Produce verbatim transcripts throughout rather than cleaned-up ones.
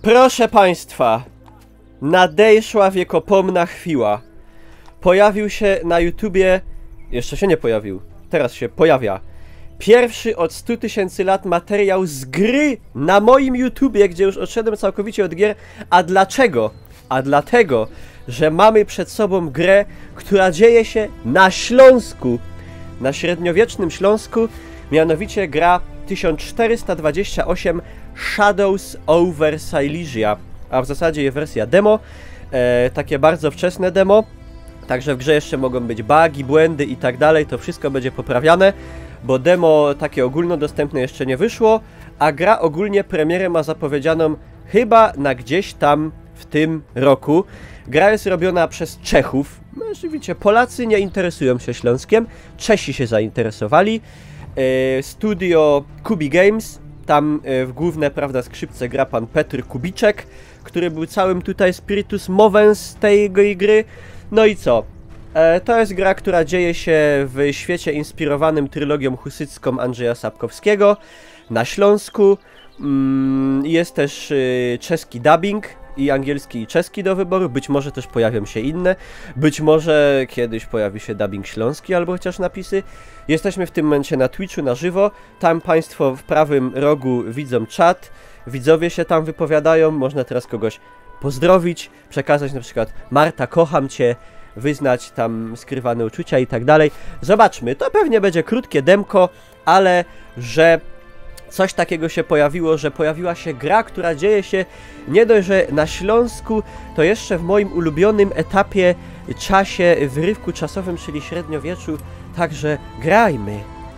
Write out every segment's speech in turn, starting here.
Proszę Państwa, nadejszła wiekopomna chwila. Pojawił się na YouTubie, jeszcze się nie pojawił, teraz się pojawia, pierwszy od stu tysięcy lat materiał z gry na moim YouTubie, gdzie już odszedłem całkowicie od gier. A dlaczego? A dlatego, że mamy przed sobą grę, która dzieje się na Śląsku. Na średniowiecznym Śląsku, mianowicie gra tysiąc czterysta dwadzieścia osiem Shadows over Silesia, a w zasadzie jest wersja demo, e, takie bardzo wczesne demo, także w grze jeszcze mogą być bugi, błędy i tak dalej, to wszystko będzie poprawiane, bo demo takie ogólnodostępne jeszcze nie wyszło, a gra ogólnie premierę ma zapowiedzianą chyba na gdzieś tam w tym roku. Gra jest robiona przez Czechów, no oczywiście Polacy nie interesują się Śląskiem, Czesi się zainteresowali. E, studio Kubi Games, tam e, w główne, prawda, skrzypce gra pan Petr Kubiczek, który był całym tutaj spiritus movens tej gry. No i co? E, to jest gra, która dzieje się w świecie inspirowanym trylogią husycką Andrzeja Sapkowskiego na Śląsku. Mm, jest też y, czeski dubbing i angielski i czeski do wyboru, być może też pojawią się inne, być może kiedyś pojawi się dubbing śląski albo chociaż napisy. Jesteśmy w tym momencie na Twitchu na żywo, tam Państwo w prawym rogu widzą czat, widzowie się tam wypowiadają, można teraz kogoś pozdrowić, przekazać na przykład Marta, kocham Cię, wyznać tam skrywane uczucia i tak dalej. Zobaczmy, to pewnie będzie krótkie demko, ale że coś takiego się pojawiło, że pojawiła się gra, która dzieje się nie dość, że na Śląsku, to jeszcze w moim ulubionym etapie, czasie, wyrywku czasowym, czyli średniowieczu, także grajmy.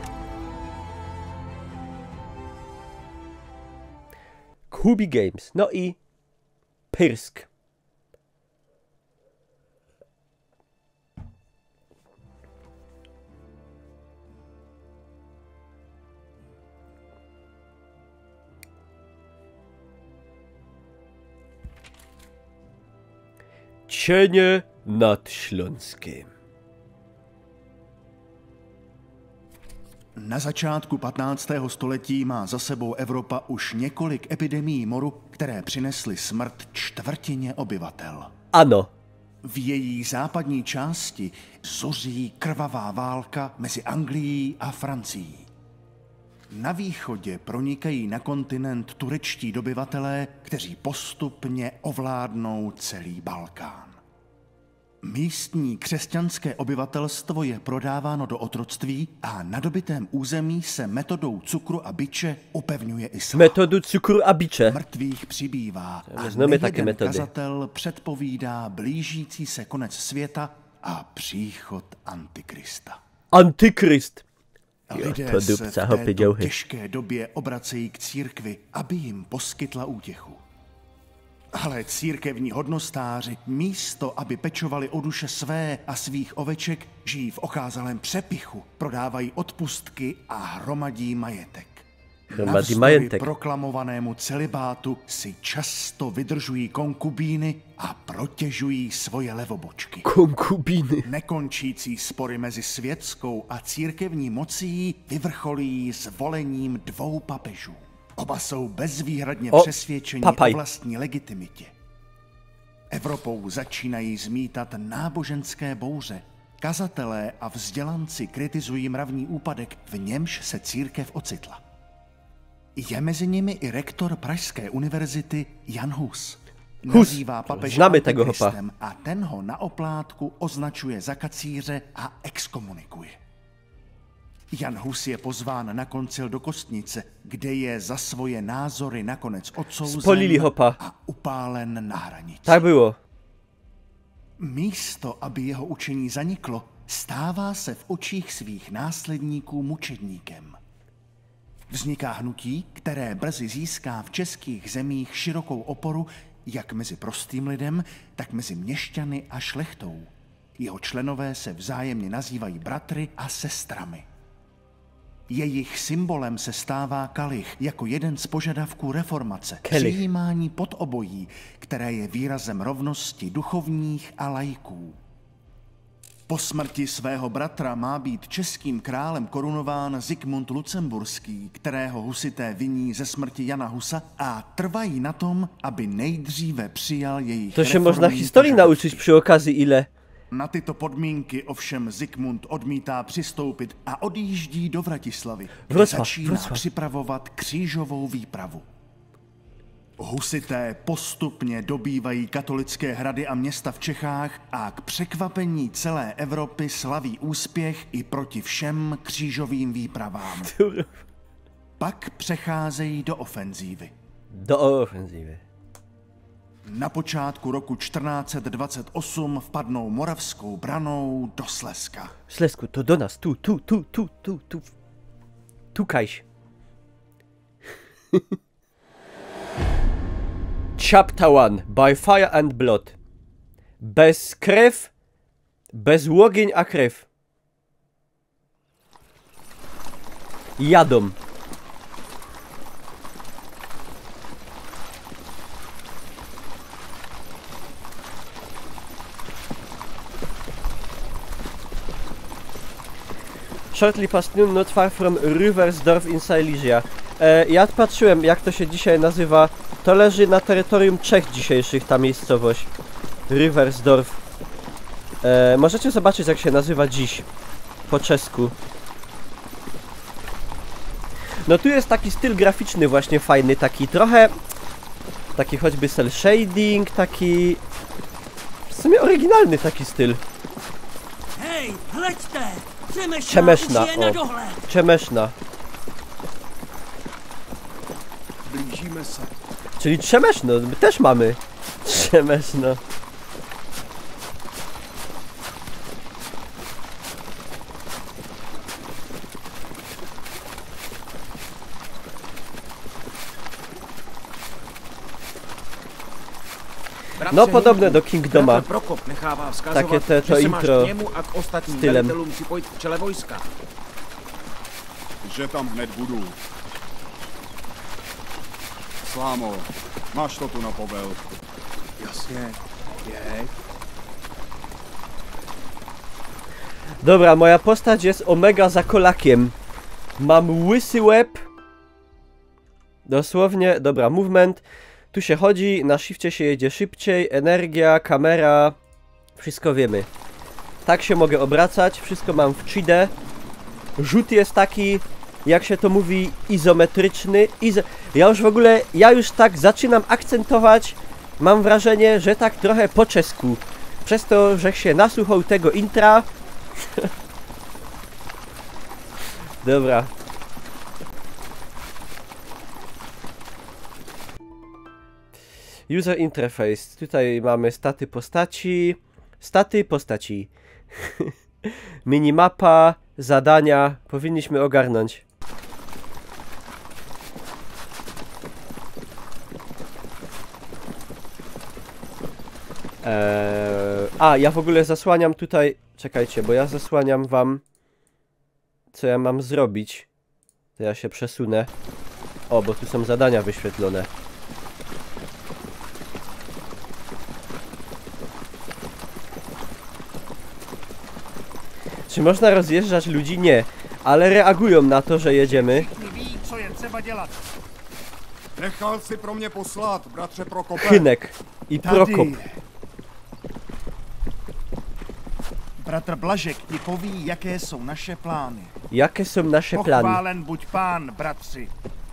Kubi Games, no i Pyrsk. Cienie nad Śląskiem. Na začátku patnáctého století má za sebou Evropa už několik epidemií moru, které přinesly smrt čtvrtině obyvatel. Ano. V její západní části zuří krvavá válka mezi Anglií a Francií. Na východě pronikají na kontinent turečtí dobyvatelé, kteří postupně ovládnou celý Balkán. Místní křesťanské obyvatelstvo je prodáváno do otroctví a na dobytém území se metodou cukru a biče upevňuje islám. Metodu cukru a biče. Mrtvých přibývá a Neznáme také nejeden metody. kazatel předpovídá blížící se konec světa a příchod Antikrista. Antykrist. Lidé to se dupca, v hopy, této děuhy. těžké době obracejí k církvi, aby jim poskytla útěchu. Ale církevní hodnostáři místo, aby pečovali o duše své a svých oveček, žijí v okázalém přepichu, prodávají odpustky a hromadí majetek. Hromadí Navzdory majetek. proklamovanému celibátu si často vydržují konkubíny a protěžují svoje levobočky. Konkubíny. Nekončící spory mezi světskou a církevní mocí vyvrcholí zvolením dvou papežů. Oba jsou bezvýhradně O, přesvědčeni papaj. o vlastní legitimitě. Evropou začínají zmítat náboženské bouře. Kazatelé a vzdělanci kritizují mravní úpadek, v němž se církev ocitla. Je mezi nimi i rektor Pražské univerzity Jan Hus. Hus. Nazývá papeže Známe tego hopa. antikristem a ten ho na oplátku označuje za kacíře a exkomunikuje. Jan Hus je pozván na koncil do Kostnice, kde je za svoje názory nakonec odsouzen Spolili hopa. a upálen na hranici. Tak bylo. Místo, aby jeho učení zaniklo, stává se v očích svých následníků mučedníkem. Vzniká hnutí, které brzy získá v českých zemích širokou oporu jak mezi prostým lidem, tak mezi měšťany a šlechtou. Jeho členové se vzájemně nazývají bratry a sestrami. Jejich symbolem se stává kalich jako jeden z požadavků reformace, Kelich. přijímání podobojí, které je výrazem rovnosti duchovních a laiků. Po smrti svého bratra má být českým králem korunován Zikmund Lucemburský, kterého husité viní ze smrti Jana Husa a trvají na tom, aby nejdříve přijal jejich To się można historii nauczyć przy okazji ile. Na tyto podmínky ovšem Zikmund odmítá přistoupit a odjíždí do Vratislavy, kde Wrocław, začíná Wrocław. připravovat křížovou výpravu. Husité postupně dobývají katolické hrady a města v Čechách a k překvapení celé Evropy slaví úspěch i proti všem křížovým výpravám. Pak přecházejí do ofenzívy. Do ofenzívy. Na počátku roku čtrnáct dvacet osm vpadnou Moravskou branou do Slezska. Slezsku, to do nas, tu, tu, tu, tu, tu, tu. Tukajś. Chapter one. By fire and blood. Bez krew, bez łogień a krew. Jadą. Shortly past noon, not far from Rüversdorf in Silesia. E, ja patrzyłem, jak to się dzisiaj nazywa. To leży na terytorium Czech dzisiejszych, ta miejscowość. Rüversdorf. E, możecie zobaczyć, jak się nazywa dziś. Po czesku. No tu jest taki styl graficzny właśnie fajny, taki trochę... Taki choćby cel shading, taki... W sumie oryginalny taki styl. Hej, hleďte! Přemešná, Přemešná, už je na o. dohled! Przemeszna. Blížíme se. Czyli Trzemeszno, my też mamy. Trzemeszno. No podobne do Kingdoma. Prokop nechává vzkazovat, Také to, to že se máš intro k němu a k ostatním stylem. velitelům připojit v čele vojska. Že tam hned budu. Slámo, máš to tu na povel. Jasně, je. Dobra, moja postać jest omega za kolakiem. Mam łysy łeb. Dosłownie, dobra, movement. Tu się chodzi, na shifcie się jedzie szybciej, energia, kamera. Wszystko wiemy. Tak się mogę obracać, wszystko mam w trzy D. Rzut jest taki, jak się to mówi, izometryczny. Izo ja już w ogóle, ja już tak zaczynam akcentować. Mam wrażenie, że tak trochę po czesku. Przez to, że się nasłuchał tego intra. Dobra. User interface. Tutaj mamy staty postaci. Staty postaci. Minimapa, zadania. Powinniśmy ogarnąć. Eee, a, ja w ogóle zasłaniam tutaj... Czekajcie, bo ja zasłaniam wam... Co ja mam zrobić. To ja się przesunę. O, bo tu są zadania wyświetlone. Czy można rozjeżdżać ludzi? Nie. Ale reagują na to, że jedziemy. Ví, co je třeba dělat. Nechal si pro mě poslat, bratře Prokope. Chynek i Prokop. Bratr Blažek ti poví, jaké jsou naše plány. Jakie są nasze plany? Pochválen buď pán, bratři.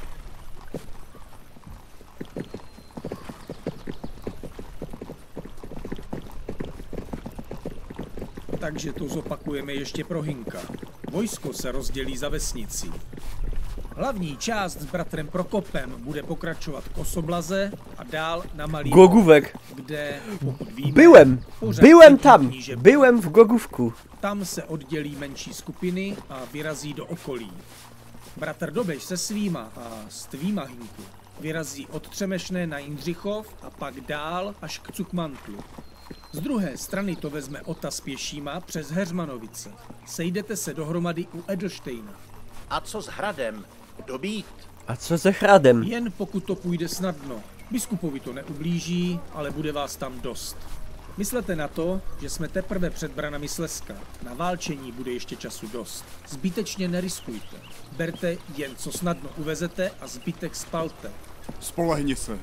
Takže to zopakujeme ještě pro Hinka. Vojsko se rozdělí za vesnicí. Hlavní část s bratrem Prokopem bude pokračovat k Osoblaze a dál na Malý Gogówek. kde, pokud víme, Byłem! pořád Byłem sedí tam! kníže. Byłem w Gogówku. Tam se oddělí menší skupiny a vyrazí do okolí. Bratr Dobeš se svýma a s tvýma, Hinku, vyrazí od Třemešné na Jindřichov a pak dál až k Cukmantlu. Z druhé strany to vezme Ota s pěšíma přes Heřmanovice. Sejdete se dohromady u Edelštejna. A co s hradem? Dobít? A co ze Hradem? Jen pokud to půjde snadno. Biskupovi to neublíží, ale bude vás tam dost. Myslete na to, že jsme teprve před branami Slezska. Na válčení bude ještě času dost. Zbytečně neriskujte. Berte jen, co snadno uvezete a zbytek spalte. Spolehni se.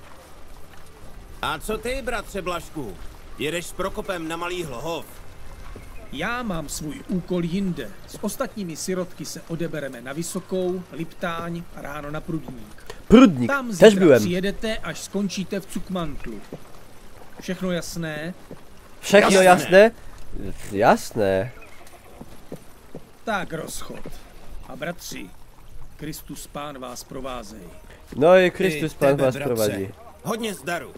A co ty, bratře Blažku? Jedeš s Prokopem na Malý Hlohov? Já mám svůj úkol jinde. S ostatními sirotky se odebereme na Vysokou, Liptáň a ráno na Prudník. Prudník, Tam też zítra byłem. přijedete, až skončíte v Cukmantlu. Všechno jasné? Všechno jasne? Jasne. Tak rozchod. A bratři, Kristus Pán vás provázej. No i Chrystus Ty Pan tebe, was bratře. prowadzi. Hodně zdaru.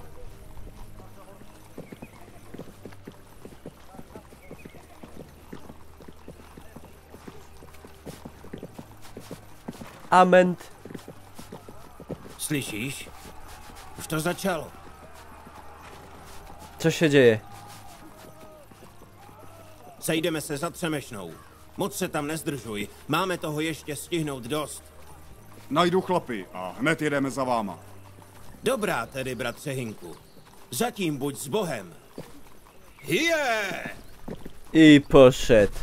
Amen. Slyšíš? Už to začalo. Co się dzieje? Sejdeme se za Třemešnou. Moc se tam nezdržuj. Máme toho ještě stihnout dost. Najdu chlapy a hned jedeme za váma. Dobrá tedy, bratře Hinku. Zatím buď s Bohem. Hije! I poszedł.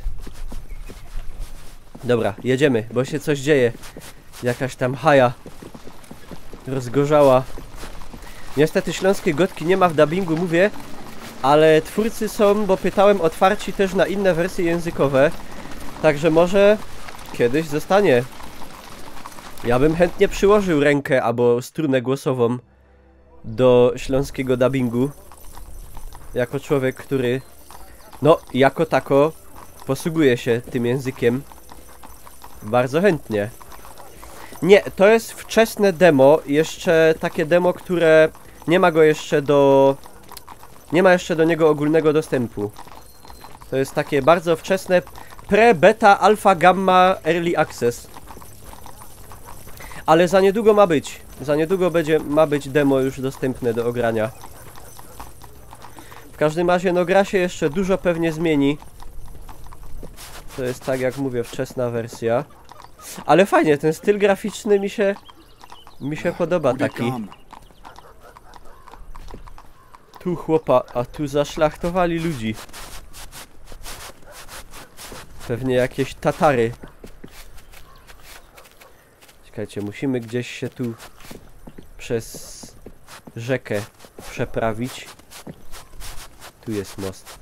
Dobra, jedziemy, bo się coś dzieje. Jakaś tam haja rozgorzała. Niestety śląskiej gotki nie ma w dubbingu, mówię, ale twórcy są, bo pytałem, otwarci też na inne wersje językowe. Także może kiedyś zostanie. Ja bym chętnie przyłożył rękę albo strunę głosową do śląskiego dubbingu. Jako człowiek, który no, jako tako posługuje się tym językiem. Bardzo chętnie. Nie, to jest wczesne demo, jeszcze takie demo, które nie ma go jeszcze do... Nie ma jeszcze do niego ogólnego dostępu. To jest takie bardzo wczesne pre, beta, alpha, gamma, early access. Ale za niedługo ma być. Za niedługo będzie, ma być demo już dostępne do ogrania. W każdym razie, no gra się jeszcze dużo pewnie zmieni. To jest tak jak mówię, wczesna wersja. Ale fajnie, ten styl graficzny mi się... Mi się podoba taki. Tu chłopa, a tu zaszlachtowali ludzi. Pewnie jakieś Tatary. Czekajcie, musimy gdzieś się tu przez rzekę przeprawić. Tu jest most.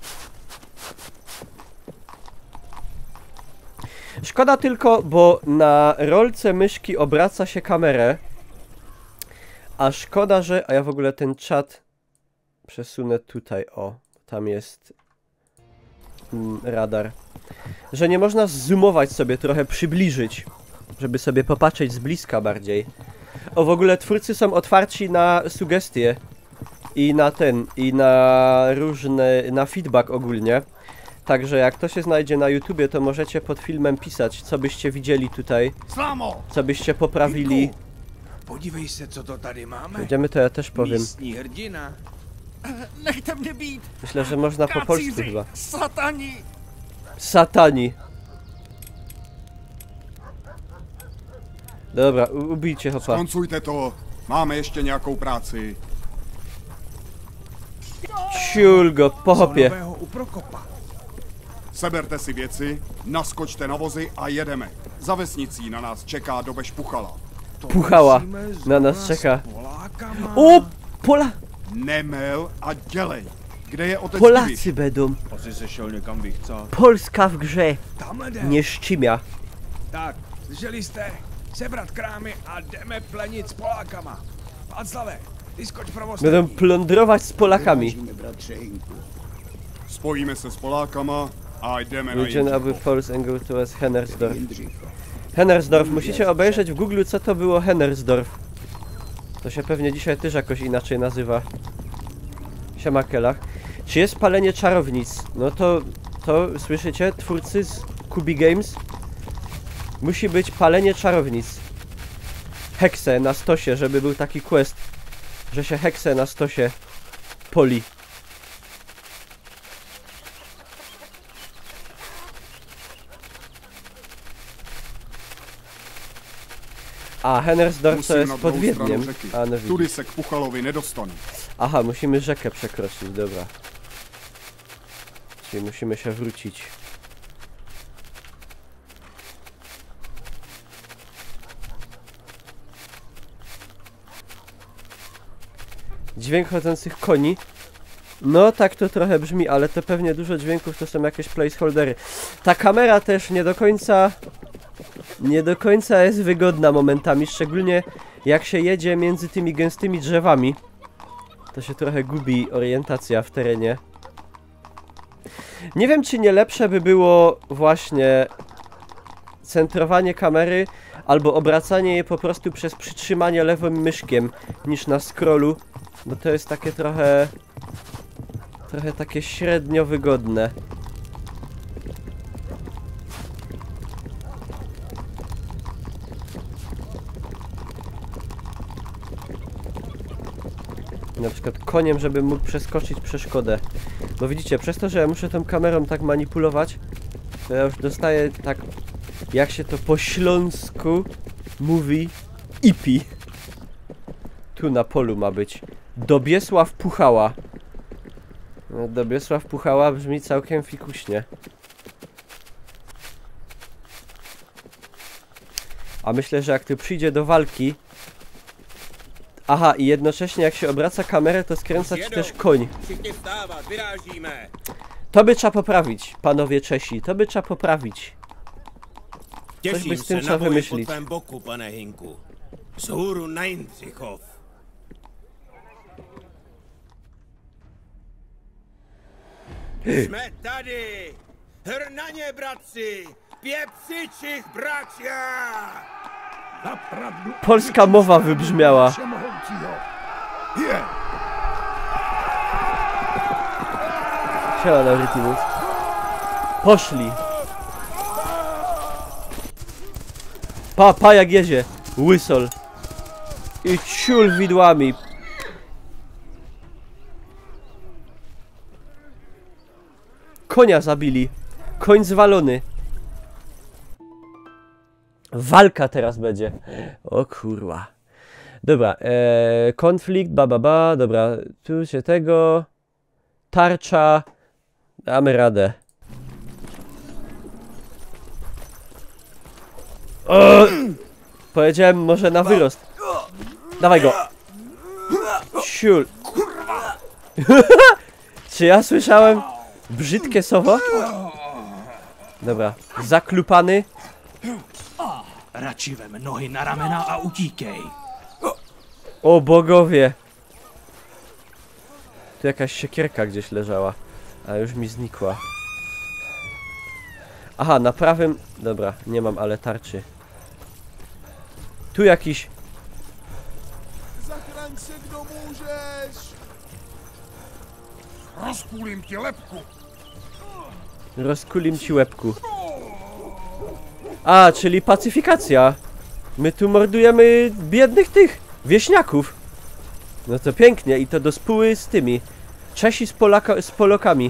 Szkoda tylko, bo na rolce myszki obraca się kamerę. A szkoda, że... A ja w ogóle ten czat przesunę tutaj, o. Tam jest mm, radar. Że nie można zoomować sobie, trochę przybliżyć. Żeby sobie popatrzeć z bliska bardziej. O, w ogóle twórcy są otwarci na sugestie. I na ten, i na różne, na feedback ogólnie. Także jak to się znajdzie na YouTubie, to możecie pod filmem pisać, co byście widzieli tutaj. Slámo! Co byście poprawili. Podívej se, co to tady máme. Będziemy to ja też powiem. Místní hrdina. Nechte mě být! Myślę, że można po polsku Kacíři! chyba. Satani! Satani. Dobra, u- ubijcie hopa. Skoncujte to, máme ještě nějakou práci. Ciul go, po Co hopě. nového u Prokopa? Seberte si věci, naskočte na vozy a jedeme. Za vesnicí na nás čeká dobež Puchala. To Puchała musíme na zrovna nas s czeka. Polákama. O, Pola... Nemel a dělej. Kde je otec Diviš? Polacy będą. Asi se šel někam vychcat. Polska w grze. Tamhle jde. Nie szczimia. Tak, slyšeli jste? Sebrat krámy a jdeme plenit s Polákama. Václave, ty skoč pro ostatní. Będą plądrować z Polakami. Spojíme se s Polákama a jdeme na Region aby Jindřichov. Falls and go to Hennersdorf. Hennersdorf, musicie obejrzeć w Google, co to było Hennersdorf. To się pewnie dzisiaj też jakoś inaczej nazywa. Siema Kelach. Czy jest palenie czarownic? No to, to słyszycie, twórcy z Kubi Games? Musi być palenie czarownic. Heksę na stosie, żeby był taki quest, że się heksę na stosie poli. A, Hennersdorf to Musím jest na pod druhou stranu Wiedniem. řeky. A, no widzisz. Tudy se k Puchalovi nedostanu. Aha, musimy rzekę przekroczyć, dobra. Czyli musimy się wrócić. Dźwięk chodzących koni. No tak to trochę brzmi, ale to pewnie dużo dźwięków to są jakieś placeholdery. Ta kamera też nie do końca... Nie do końca jest wygodna momentami, szczególnie jak się jedzie między tymi gęstymi drzewami. To się trochę gubi orientacja w terenie. Nie wiem, czy nie lepsze by było właśnie centrowanie kamery albo obracanie jej po prostu przez przytrzymanie lewym myszkiem niż na scrollu, bo to jest takie trochę trochę takie średnio wygodne. Na przykład koniem, żeby mógł przeskoczyć przeszkodę. Bo widzicie, przez to, że ja muszę tą kamerą tak manipulować, to ja już dostaję tak, jak się to po śląsku mówi, ipi. Tu na polu ma być. Dobiesław Puchała. No, Dobiesław Puchała brzmi całkiem fikuśnie. A myślę, że jak tu przyjdzie do walki... Aha, i jednocześnie jak się obraca kamerę, to skręca ci też koń. To by trzeba poprawić, panowie Czesi. To by trzeba poprawić. Coś by z tym trzeba wymyślić. Boku, pane Hinku. Zhůru na Jindřichov. Jsme tady! Hrnaně, bratři! Pieprzyčich bracia! Polska mowa wybrzmiała. Siema, Lauritimus. Poszli. Pa, pa jak jedzie. Łysol. I ciul widłami. Konia zabili. Koń zwalony. Walka teraz będzie. O kurwa. Dobra, ee, konflikt, ba, ba, ba. Dobra, tu się tego. Tarcza. Damy radę. O! Powiedziałem może na wyrost. Dawaj go. Ciul. Czy ja słyszałem brzydkie słowo? Dobra, zaklupany. Radši vem nohy na ramena a utíkej. O bogowie. Tu jakaś siekierka gdzieś leżała, a już mi znikła. Aha, na prawym... Dobra, nie mam ale tarczy. Tu jakiś... Zachraň se, kdo můžeš! Rozpůlím ti lepku! Rozkulim ci łebku. A, czyli pacyfikacja. My tu mordujemy biednych tych wieśniaków. No to pięknie i to do spóły z tymi. Czesi z, Polaka, z Polakami.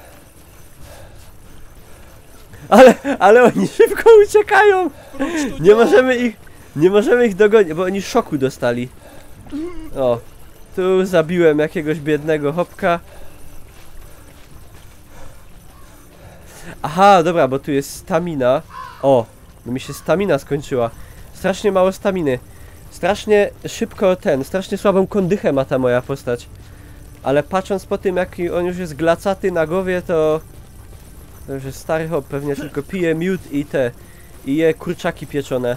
Ale, ale oni szybko uciekają. Nie możemy ich, nie możemy ich dogonić, bo oni szoku dostali. O, tu zabiłem jakiegoś biednego chłopka. Aha, dobra, bo tu jest stamina. O, bo mi się stamina skończyła. Strasznie mało staminy. Strasznie szybko ten, strasznie słabą kondychę ma ta moja postać. Ale patrząc po tym, jaki on już jest glacaty na głowie, to... To już jest stary hop, pewnie tylko pije miód i te... I je kurczaki pieczone.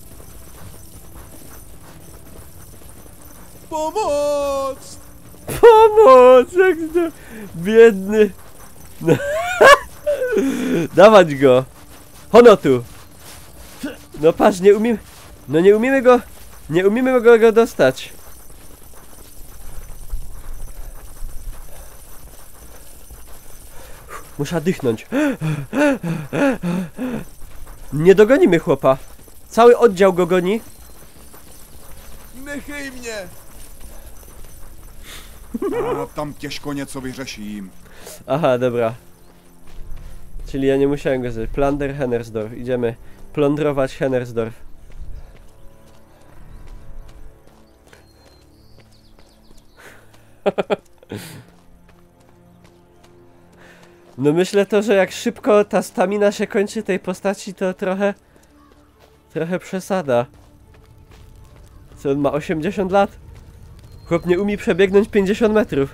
Pomoc! Pomoc! Jak to... Biedny... No. Dawać go! Hono tu! No patrz, nie umiemy... No nie umiemy go... Nie umiemy go, go dostać. Muszę dychnąć. Nie dogonimy chłopa. Cały oddział go goni. Nechej mě! A, tam těžko něco vyřeším. Aha, dobra. Czyli ja nie musiałem go zrobić. Plunder Hennersdorf. Idziemy plądrować Hennersdorf. No myślę to, że jak szybko ta stamina się kończy tej postaci, to trochę... Trochę przesada. Co on ma? osiemdziesiąt lat? Chłop nie umie przebiegnąć pięćdziesiąt metrów.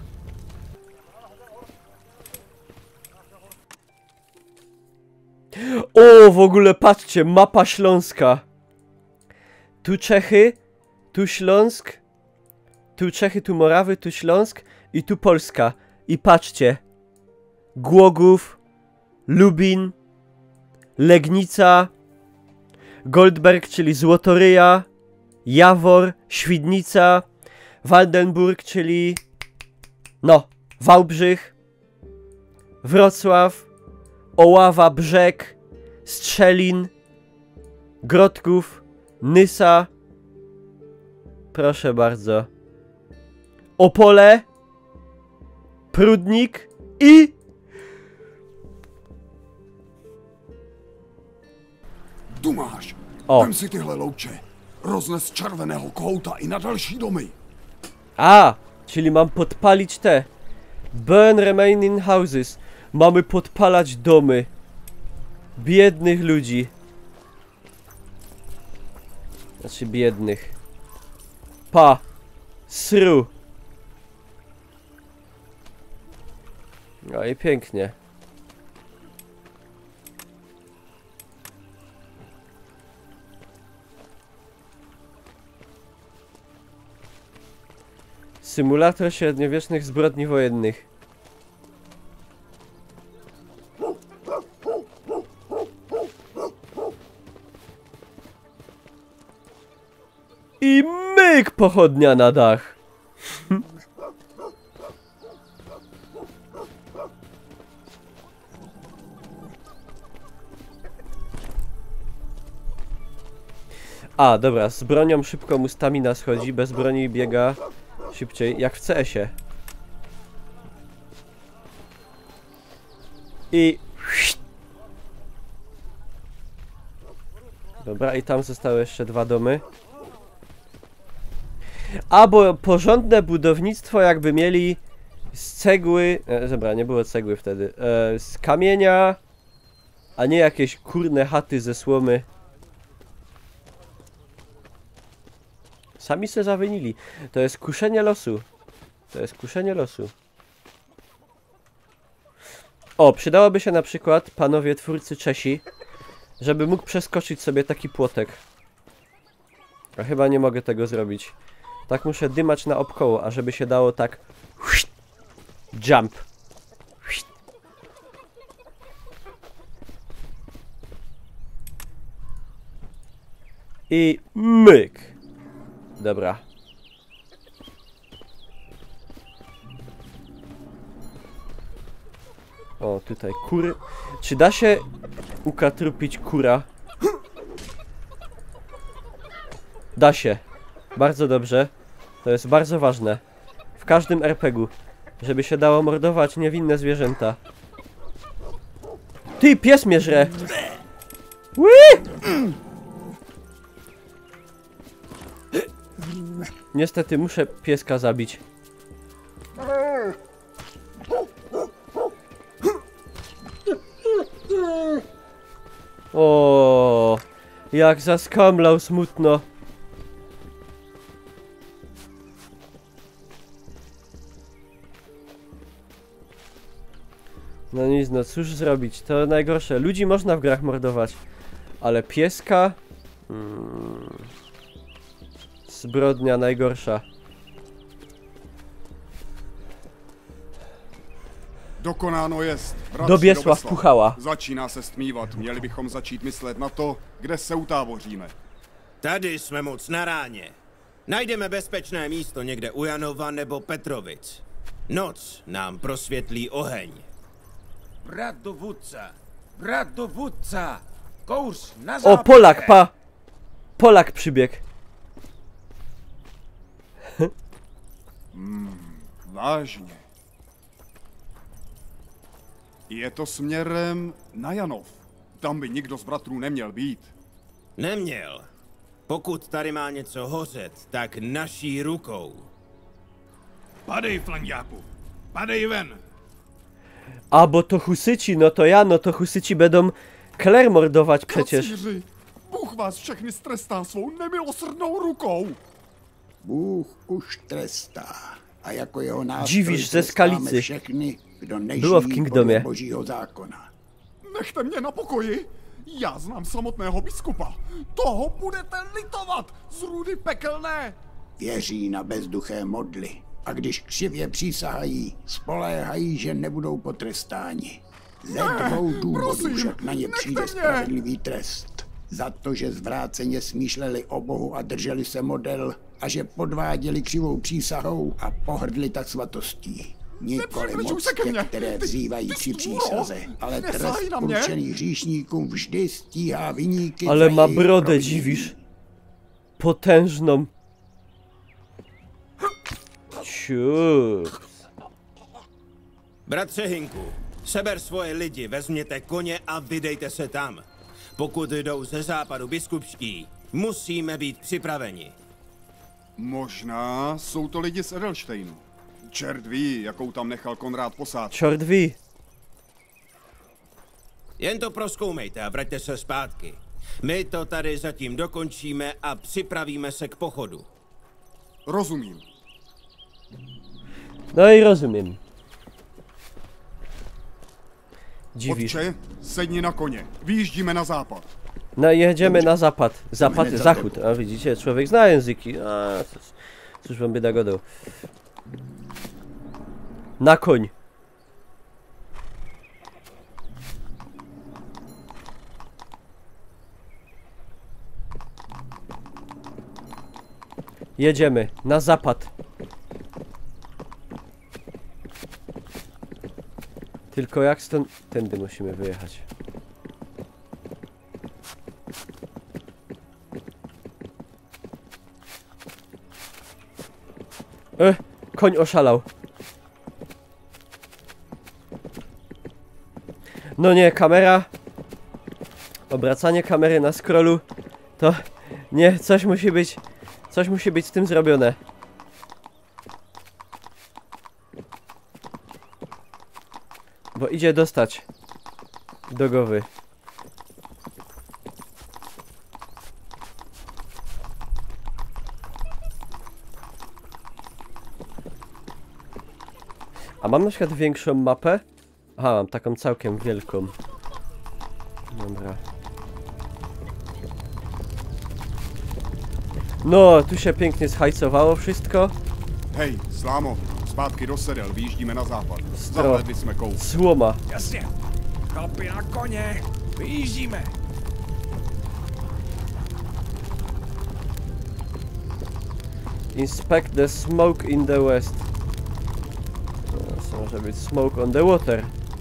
O, w ogóle patrzcie, mapa Śląska. Tu Czechy, tu Śląsk, tu Czechy, tu Morawy, tu Śląsk i tu Polska. I patrzcie. Głogów, Lubin, Legnica, Goldberg, czyli Złotoryja, Jawor, Świdnica, Waldenburg, czyli no, Wałbrzych, Wrocław, Oława, Brzeg, Strzelin, Grodków, Nysa, proszę bardzo, Opole, Prudnik i Tu máš. O. Vem si tyhle louče. Roznes červeného kohouta i na další domy. A, czyli mam podpalić te. Burn remaining houses. Mamy podpalać domy. Biednych ludzi. Znaczy biednych. Pa. Sru. No i pięknie. Symulator średniowiecznych zbrodni wojennych. I myk, pochodnia na dach. A, dobra, z bronią szybko mu stamina schodzi, bez broni biega szybciej, jak w C S-ie. I... Dobra, i tam zostały jeszcze dwa domy. A, bo porządne budownictwo jakby mieli z cegły... E, dobra, nie było cegły wtedy. E, z kamienia, a nie jakieś kurne chaty ze słomy. Sami se zawinili. To jest kuszenie losu. To jest kuszenie losu. O, przydałoby się na przykład, panowie twórcy Czesi, żeby mógł przeskoczyć sobie taki płotek. A chyba nie mogę tego zrobić. Tak muszę dymać naokoło, a żeby się dało tak... Jump. I myk. Dobra. O, tutaj kury. Czy da się ukatrupić kura? Da się. Bardzo dobrze. To jest bardzo ważne. W każdym er pe gie u. Żeby się dało mordować niewinne zwierzęta. Ty, pies mnie żre! Ły! Niestety muszę pieska zabić. O, jak zaskamlał smutno. No nic, no cóż zrobić, to najgorsze. Ludzi można w grach mordować, ale pieska... Hmm. Zbrodnia najgorsza. Dokonáno jest. Dobiesław Puchała. Začíná se stmívat. Měli bychom začít myslet na to, kde se utáboříme. Tady jsme moc na ráně. Najdeme bezpečné místo někde u Janova nebo Petrovic. Noc nám prosvětlí oheň. Brat dowódca! Brat dowódca! Kouř na O, západě! Polak, pa! Polak przybiegł. Hmm, vážně. Je to směrem na Janov. Tam by nikdo z bratrů neměl být. Neměl. Pokud tady má něco hořet, tak naší rukou. Padej, flanďáku! Padej ven! A, bo to husyci, no to ja, no to husyci będą Claire mordować przecież. Kacíři, Bůh vás všechny strestá svou nemilosrdnou rukou. Bůh už trestá. A jako jeho nástroj Dziwisz ze skalicy. trestáme všechny, kdo nežijí Bylo v Kingdomie. podle božího zákona. Nechte mě na pokoji. Já znám samotného biskupa. Toho budete litovat, zrůdy pekelné. Věří na bezduché modly. A když křivě přísahají, spoléhají, že nebudou potrestáni. Ze dvou důvodů prosím, však na ně nechte přijde mě. spravedlivý trest. Za to, že zvráceně smýšleli o Bohu a drželi se model a že podváděli křivou přísahou a pohrdli tak svatostí. Nikoli Nepřibližuj moc se ke těch, mně. které Ty- vzývají ty při stůlo. přísaze, ale Nesahej trest na mě. určený hříšníkům vždy stíhá viníky. Ale za ma jejich brodę, provinění. dziwisz? Potężną. Ciu. Bratře Hinku, seber svoje lidi, vezměte koně a vydejte se tam. Pokud jdou ze západu biskupští, musíme být připraveni. Možná jsou to lidi z Edelsteinu. Čert ví, jakou tam nechal Konrád posádku. Czort ví. Jen to prozkoumejte a vraťte se zpátky. My to tady zatím dokončíme a připravíme se k pochodu. Rozumím. No i rozumiem. Dziwisz. Otče, sedni na koně. Vyjíždíme na západ. No i jedziemy na zapad. Zapad, Hned za zachód. tobą. A widzicie, człowiek zna języki. A, cóż, cóż wam bieda godał. Na koń. Jedziemy na zapad. Tylko jak stąd... Tędy musimy wyjechać. E, koń oszalał. No nie, kamera. Obracanie kamery na scrollu. To... Nie, coś musi być... Coś musi być z tym zrobione. Bo idzie dostać do głowy. A mam na przykład większą mapę? Aha, mam taką całkiem wielką. Dobra. No, tu się pięknie zhajcowało wszystko. Hej, slámo, zpátky do sedel, vyjíždíme na západ. Stro. Zahledli jsme kout. Słoma. Jasně. Chlapi na koně. Vyjíždíme. Inspect the smoke in the west. No, to może być smoke on the water.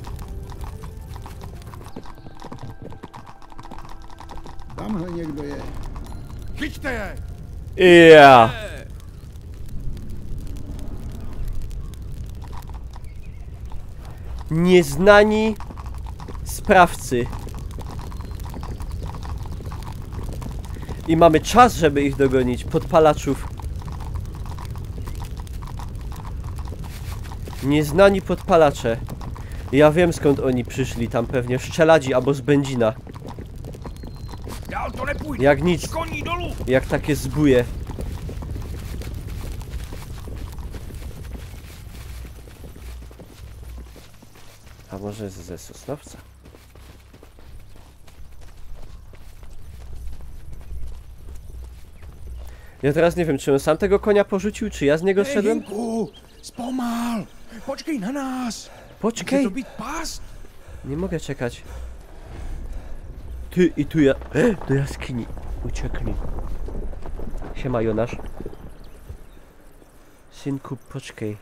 Tamhle někdo je. Chyťte je! Yeah. Nieznani sprawcy. I mamy czas, żeby ich dogonić, podpalaczów. Nieznani podpalacze. Ja wiem, skąd oni przyszli, tam pewnie szczeladzi albo z Będzina. Dál to nepůjde. Jak nic, Koní dolů. jak takie zbóje. A może ze Sosnowca? Ja teraz nie wiem, czy on sam tego konia porzucił, czy ja z niego Hej, szedłem? Hinku, zpomal. Počkej na nás. Může Poczekaj! to být pás? Nie mogę czekać. Ty i tu ja... E, do jaskini. Uciekli. Siema Jonasz. Synku, poczekaj.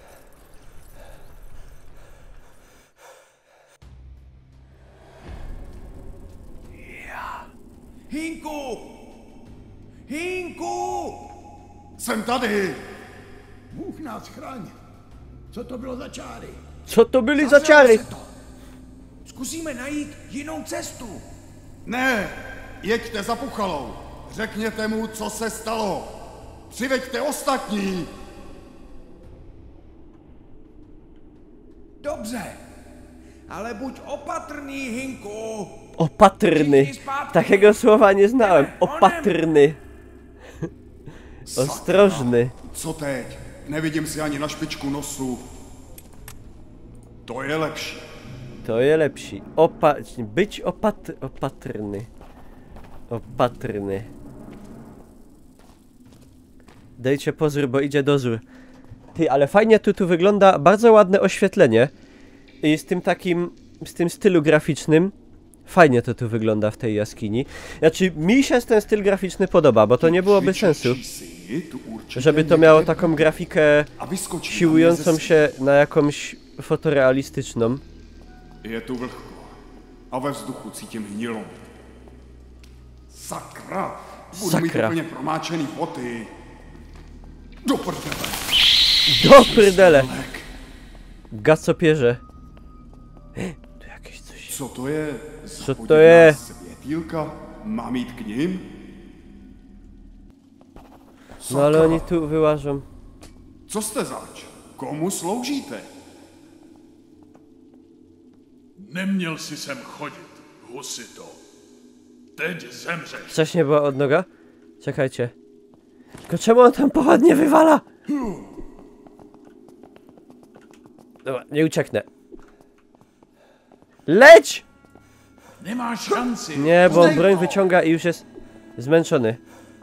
Hinku! Hinku! Jsem tady! Bůh nás chraň. Co to bylo za čáry? Co to byli za ciary? Se to. Zkusíme najít jinou cestu. Ne! Jeďte za Puchalou! Řekněte mu, co se stalo! Přiveďte ostatní! Dobře. Ale buď opatrný, Hinku. Opatrny. Takiego słowa nie znałem. Opatrny. Ostrożny. Co teď? Nevidím si ani na špičku nosu. To je lepší. To je lepší. Opa... Być opatr... opatrny. Opatrny. Dajcie pozór, bo idzie dozór. Ty, ale fajnie tu, tu wygląda, bardzo ładne oświetlenie. I z tym takim, z tym stylu graficznym. Fajnie to tu wygląda w tej jaskini. Znaczy, mi się ten styl graficzny podoba, bo to nie byłoby sensu, żeby to miało taką grafikę siłującą się na jakąś fotorealistyczną. Je tu vlhko a ve vzduchu cítím hnilou. Sakra! Budu mít Sakra. úplně promáčený boty. Do prdele! Do prdele! Gacopierze. Tu jakieś coś. Co to je? Co to je? Světýlka? Mám jít k nim? No ale oni tu wyłażą. Co jste zač? Komu sloužíte? Neměl si sem chodit, husito. Teď zemřeš. Wcześniej była odnoga? Czekajcie. Tylko czemu on tam pochodnie wywala? Dobra, nie ucieknę. Leć! Nemáš šanci. Nie, bo on broń wyciąga i już jest zmęczony.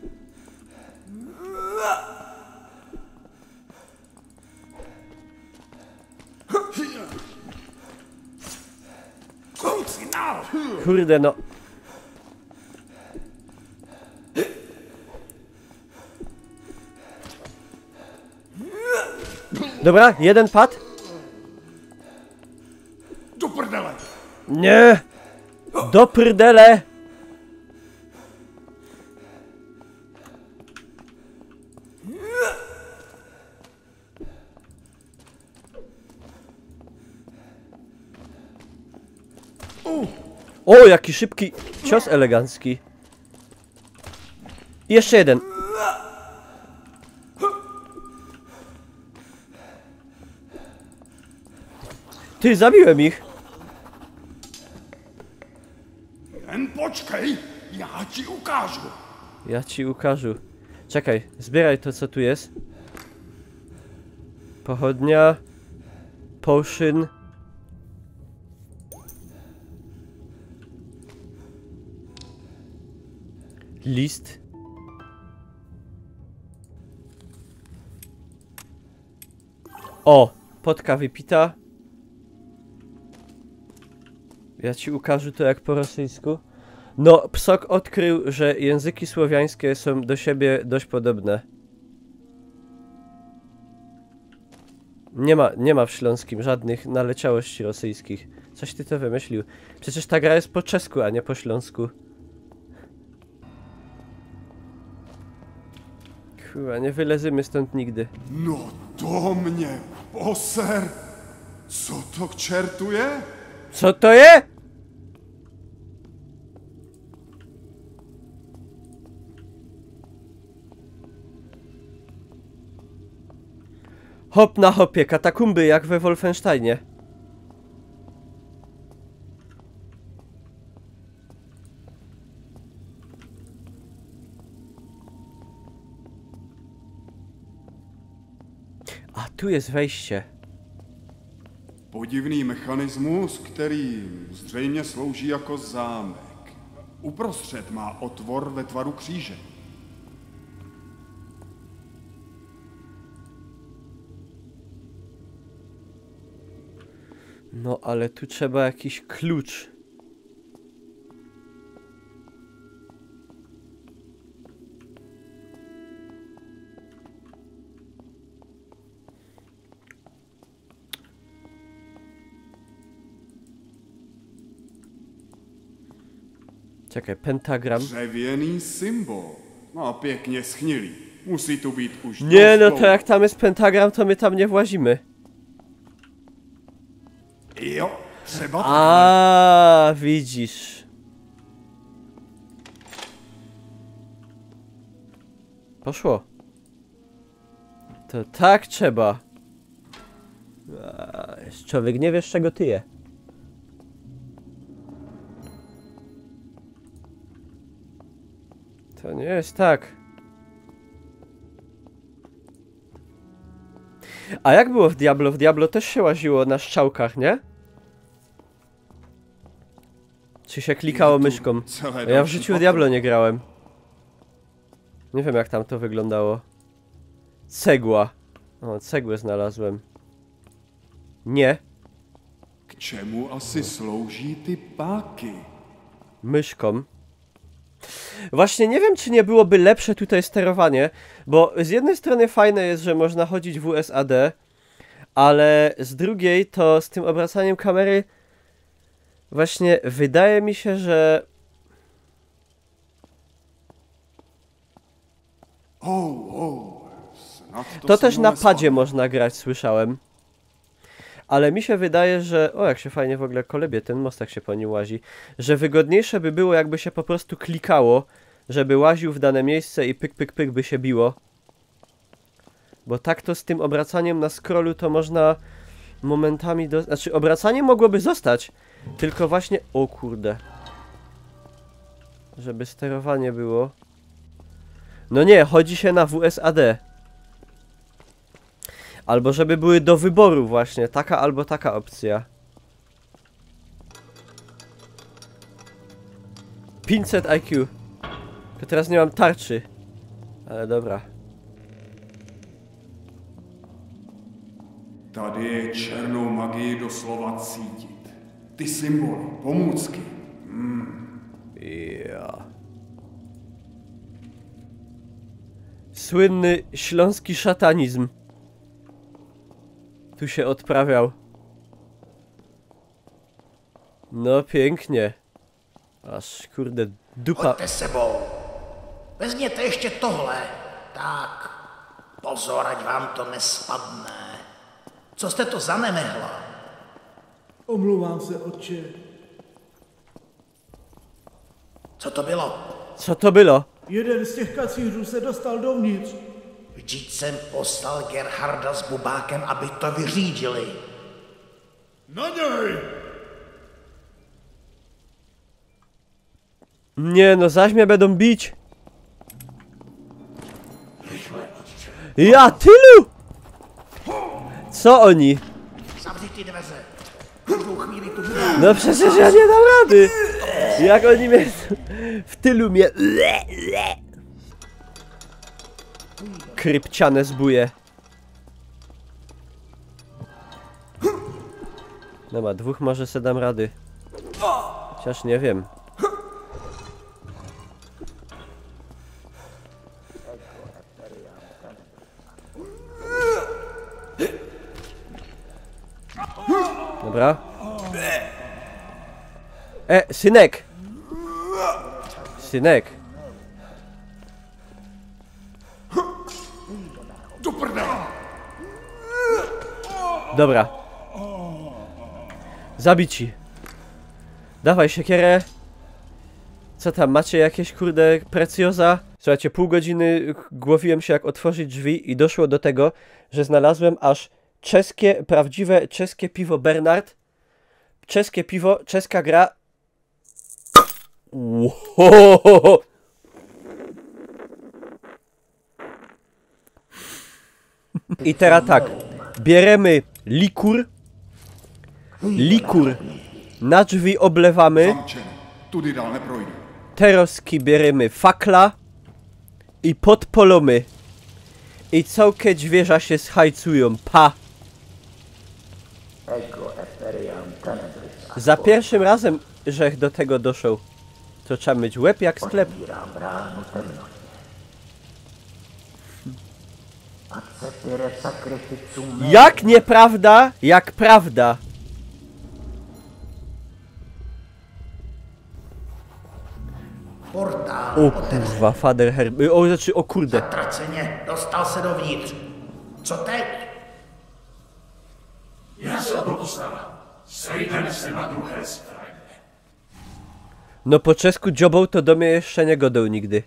Kurde no. Dobra, jeden pad. Do prdele! Nie! Do prdele! O, jaki szybki cios elegancki. I jeszcze jeden. Ty, zabiłem ich. Jen počkej, já ti ukážu. Ja ci ukażę. Czekaj, zbieraj to, co tu jest. Pochodnia. Potion. List. O! Potka wypita. Ja ci ukażę to jak po rosyjsku. No, Psok odkrył, że języki słowiańskie są do siebie dość podobne. Nie ma, nie ma w śląskim żadnych naleciałości rosyjskich. Coś ty to wymyślił. Przecież ta gra jest po czesku, a nie po śląsku. Chyba nie wylezymy stąd nigdy. No to mě poser. Co to k čertu je? Co to je? Hop na hopie, katakumby jak we Wolfensteinie. A tu jest wejście. Podivný mechanismus, který zřejmě slouží jako zámek. Uprostřed má otvor ve tvaru kříže. No ale tu trzeba jakiś klucz. Czekaj, pentagram. Dřevěný symbol. No pěkně schnilý. Musí tu být už Nie, no dost to jak tam jest pentagram, to my tam nie włazimy. Jo, třeba A, widzisz. Poszło. To tak trzeba. A, człowiek nie wie, z czego tyje. jest tak. A jak było w Diablo? W Diablo też się łaziło na strzałkach, nie? Czy się klikało myszką? A ja w życiu w Diablo nie grałem. Nie wiem jak tam to wyglądało. Cegła. O, cegłę znalazłem. Nie. K čemu asi slouží ty páky? Myszką. Właśnie nie wiem, czy nie byłoby lepsze tutaj sterowanie, bo z jednej strony fajne jest, że można chodzić w U S A D, ale z drugiej to z tym obracaniem kamery właśnie wydaje mi się, że... Oh, oh. Snad to To też se na mnou padzie nespadne. można grać, słyszałem. Ale mi się wydaje, że... O, jak się fajnie w ogóle kolebie, ten most jak się po nim łazi. Że wygodniejsze by było, jakby się po prostu klikało, żeby łaził w dane miejsce i pyk, pyk, pyk by się biło. Bo tak to z tym obracaniem na scrollu to można momentami do... Znaczy, obracanie mogłoby zostać, tylko właśnie... O kurde. Żeby sterowanie było... No nie, chodzi się na W S A D. Albo żeby były do wyboru właśnie, taka albo taka opcja. pięćset I Q. To teraz nie mam tarczy. Ale dobra. Tady je černou magii doslova cítit. Ty symboly, pomůcky. Ja. Słynny śląski szatanizm. Tu się odprawiał. No pięknie. Aż kurde dupa. Hoďte sebou. Vezměte ještě tohle. Tak, pozor, ať vám to nespadne. Co jste to zanemehla? Omlouvám se, otče. Co to bylo? Co to bylo? Jeden z těch kacířů se dostal dovnitř. Vždyť jsem poslal Gerharda s Bubákem, aby to vyřídili. Na něj! Nie no, zaś mnie będą bić. Ja tylu! Co oni? Zavři ty dveře. Každou chvíli tu budou. No przecież ja nie dam rady. Jak oni mnie w tylu mnie... Krypciane zbóje. No ma dwóch, może se dam rady. Chociaż nie wiem. Dobra. E, synek! Synek. Dobra. Zabici. Dawaj siekierę. Co tam, macie jakieś kurde precjoza? Słuchajcie, pół godziny głowiłem się jak otworzyć drzwi i doszło do tego, że znalazłem aż czeskie, prawdziwe czeskie piwo Bernard. Czeskie piwo, czeska gra. Wow. I teraz tak, bierzemy likur. Likur na drzwi oblewamy. Zamčen. Tudy dál neprojdu. Teroski bierzemy fakla i podpolomy. I całkie zwierza się schajcują. Pa! Za pierwszym razem, że do tego doszło. To trzeba mieć łeb jak sklep. Jak nieprawda, jak prawda. Portál O otevřen. kurwa, Fader Herb... O, znaczy, o kurde. Zatraceně dostal se dovnitř. Co teď? Já se o to postarám. Sejdeme se na druhé straně. No po czesku dziobą to do mnie jeszcze nie godą nigdy.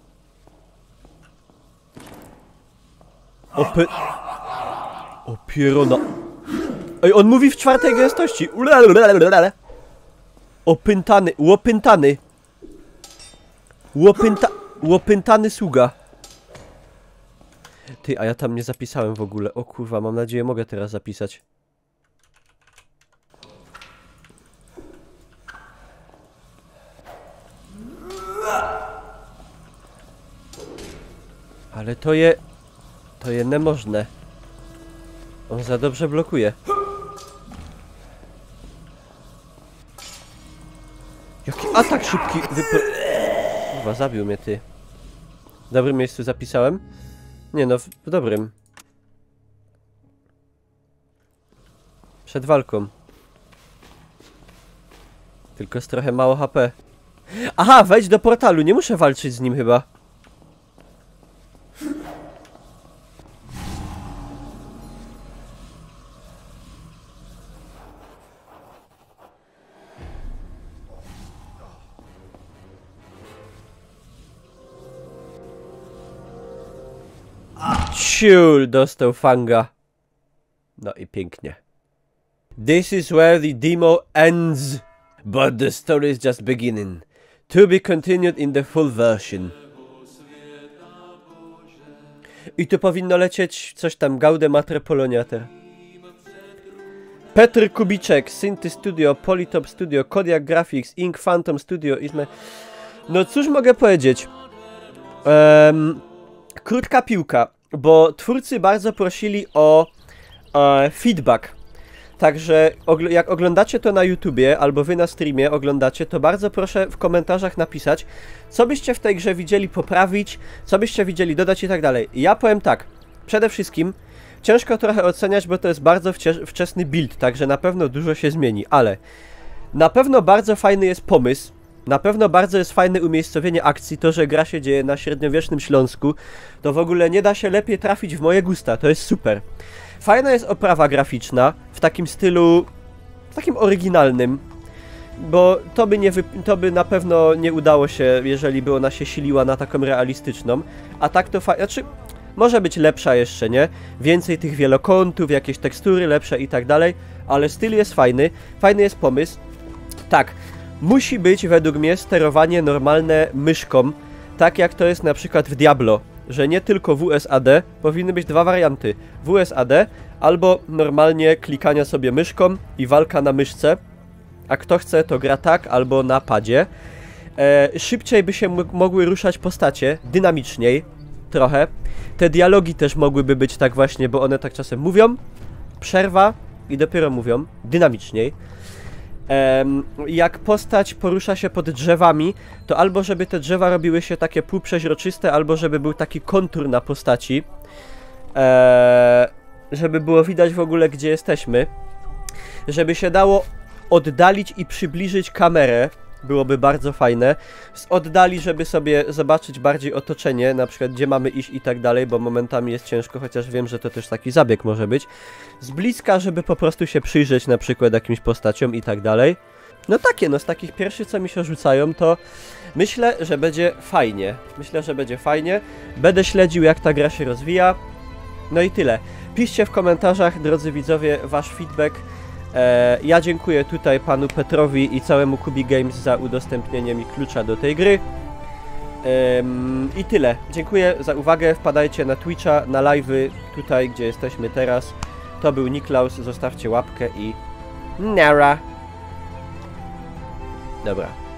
O py... O pierona. Ej, on mówi w czwartej gęstości. Opętany, łopętany. Łopęta... Łopętany sługa. Ty, a ja tam nie zapisałem w ogóle. O kurwa, mam nadzieję, mogę teraz zapisać. Ale to je... To je niemożne. On za dobrze blokuje. Jaki atak szybki wypro... Kurwa, zabił mnie, ty. W dobrym miejscu zapisałem? Nie no, w, w dobrym. Przed walką. Tylko jest trochę mało H P. Aha, wejdź do portalu, nie muszę walczyć z nim chyba. Ciul, dostał fanga. No i pięknie. This is where the demo ends, but the story is just beginning. To be continued in the full version. I tu powinno lecieć coś tam, Gaude Mater Poloniater. Petr Kubiczek, Synty Studio, Polytop Studio, Kodiak Graphics, Ink Phantom Studio, Isme... No cóż mogę powiedzieć? Um, krótka piłka, bo twórcy bardzo prosili o e, feedback. Także ogl jak oglądacie to na YouTubie, albo wy na streamie oglądacie, to bardzo proszę w komentarzach napisać, co byście w tej grze widzieli poprawić, co byście widzieli dodać i tak dalej. Ja powiem tak, przede wszystkim ciężko trochę oceniać, bo to jest bardzo wczesny build, także na pewno dużo się zmieni, ale na pewno bardzo fajny jest pomysł, na pewno bardzo jest fajne umiejscowienie akcji, to, że gra się dzieje na średniowiecznym Śląsku, to w ogóle nie da się lepiej trafić w moje gusta, to jest super. Fajna jest oprawa graficzna, w takim stylu, w takim oryginalnym, bo to by, nie to by na pewno nie udało się, jeżeli by ona się siliła na taką realistyczną, a tak to fajnie, znaczy, może być lepsza jeszcze, nie? Więcej tych wielokątów, jakieś tekstury lepsze i tak dalej, ale styl jest fajny, fajny jest pomysł. Tak, musi być według mnie sterowanie normalne myszką, tak jak to jest na przykład w Diablo, że nie tylko W S A D, powinny być dwa warianty, W S A D albo normalnie klikania sobie myszką i walka na myszce, a kto chce to gra tak albo na padzie. E, szybciej by się mogły ruszać postacie, dynamiczniej trochę, te dialogi też mogłyby być tak właśnie, bo one tak czasem mówią, przerwa i dopiero mówią, dynamiczniej. Jak postać porusza się pod drzewami, to albo żeby te drzewa robiły się takie półprzeźroczyste, albo żeby był taki kontur na postaci, eee, żeby było widać w ogóle, gdzie jesteśmy, żeby się dało oddalić i przybliżyć kamerę, byłoby bardzo fajne, z oddali, żeby sobie zobaczyć bardziej otoczenie, na przykład gdzie mamy iść i tak dalej, bo momentami jest ciężko, chociaż wiem, że to też taki zabieg może być. Z bliska, żeby po prostu się przyjrzeć na przykład jakimś postaciom i tak dalej. No takie, no z takich pierwszych, co mi się rzucają, to myślę, że będzie fajnie. Myślę, że będzie fajnie. Będę śledził, jak ta gra się rozwija. No i tyle. Piszcie w komentarzach, drodzy widzowie, wasz feedback. E, ja dziękuję tutaj panu Petrowi i całemu Kubi Games za udostępnienie mi klucza do tej gry. E, I tyle. Dziękuję za uwagę. Wpadajcie na Twitcha, na live'y, tutaj gdzie jesteśmy teraz. To był Niklaus. Zostawcie łapkę i nara. Dobra.